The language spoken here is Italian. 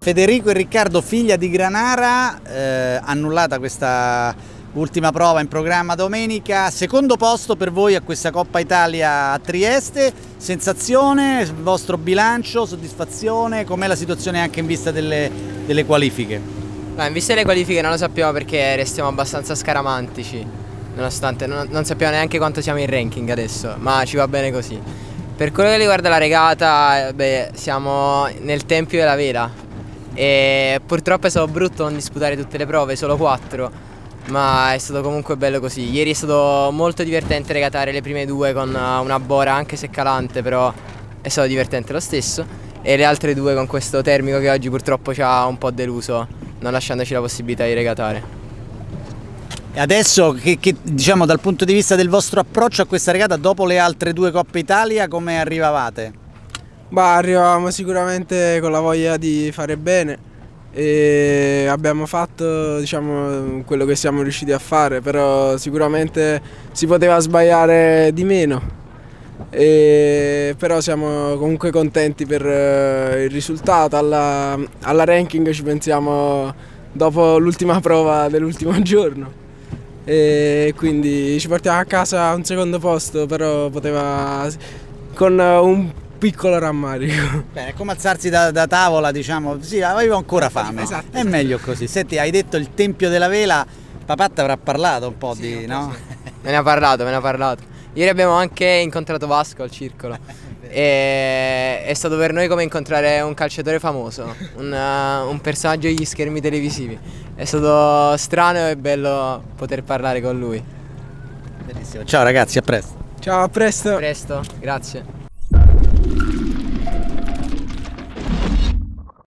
Federico e Riccardo, figlia di Granara, annullata questa ultima prova in programma domenica, secondo posto per voi a questa Coppa Italia a Trieste, sensazione, vostro bilancio, soddisfazione, com'è la situazione anche in vista delle qualifiche? In vista delle qualifiche non lo sappiamo perché restiamo abbastanza scaramantici, nonostante non sappiamo neanche quanto siamo in ranking adesso, ma ci va bene così. Per quello che riguarda la regata, siamo nel tempio della vela e purtroppo è stato brutto non disputare tutte le prove, solo 4. Ma è stato comunque bello così. Ieri è stato molto divertente regatare le prime 2 con una bora anche se calante, però è stato divertente lo stesso. E le altre 2 con questo termico che oggi purtroppo ci ha un po' deluso, non lasciandoci la possibilità di regatare. E adesso diciamo dal punto di vista del vostro approccio a questa regata, dopo le altre 2 Coppe Italia, come arrivavate? Arrivavamo sicuramente con la voglia di fare bene. E abbiamo fatto, diciamo, quello che siamo riusciti a fare, però sicuramente si poteva sbagliare di meno, però siamo comunque contenti per il risultato. Alla ranking ci pensiamo dopo l'ultima prova dell'ultimo giorno e quindi ci portiamo a casa un secondo posto, però poteva con un piccolo rammarico. Bene, è come alzarsi da tavola, diciamo, sì, avevo ancora fame, esatto. È meglio così. Senti, hai detto il Tempio della Vela, papà ti avrà parlato un po' Sì, no? Me ne ha parlato. Ieri abbiamo anche incontrato Vasco al circolo e è stato per noi come incontrare un calciatore famoso, un personaggio degli schermi televisivi. È stato strano e bello poter parlare con lui. Benissimo, ciao ragazzi, a presto. Ciao, a presto. A presto, grazie.